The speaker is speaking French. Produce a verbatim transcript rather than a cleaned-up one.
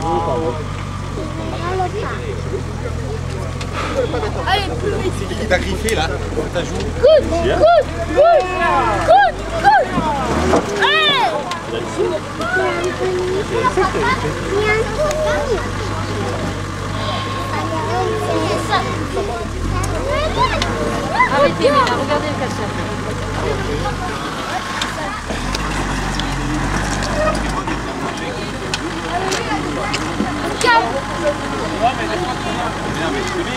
Allez, plus vite. C'est qui qui t'a griffé là? Ta joue? Good, good, good, good, good. Allez. Arrêtez, Mila, regardez le cachet. Calme. Non, mais